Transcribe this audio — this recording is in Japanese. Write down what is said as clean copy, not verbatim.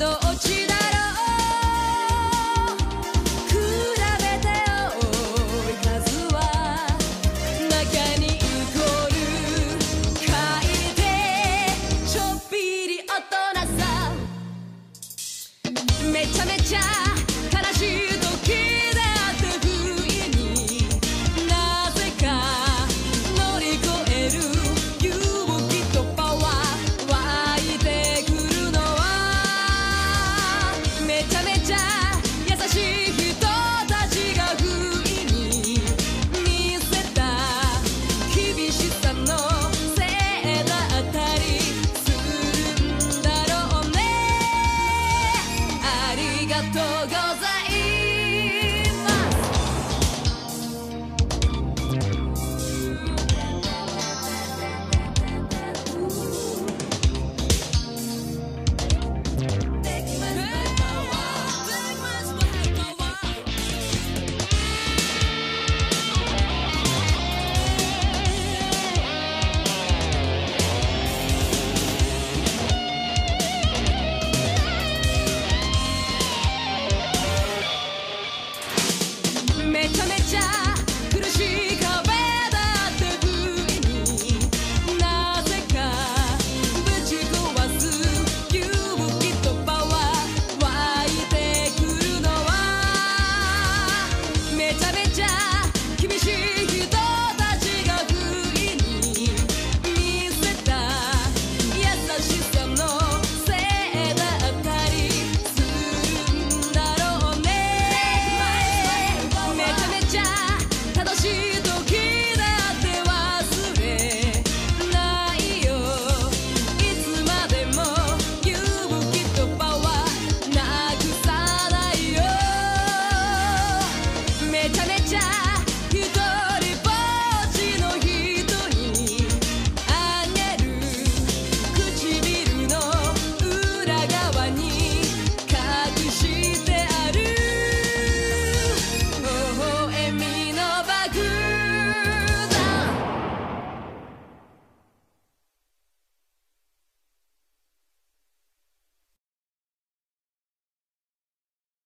どっちだろう。比べて多い数は中にイコール書いてちょっぴり大人さ。めちゃめちゃ悲しい時だって不意になぜか乗り越える勇気とパワー湧いてくるのはめちゃめちゃ優しい人たちが不意に見せた厳しさのせいだったりするんだろうね。ありがとうございます。